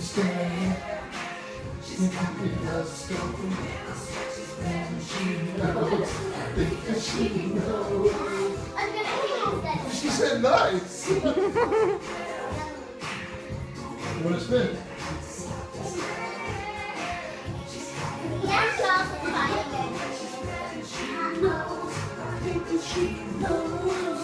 understand. She loves story. And she knows. I think that she knows. She said nice. You want to spin? Yes, Charles, it's fine again. She knows. I think that she knows.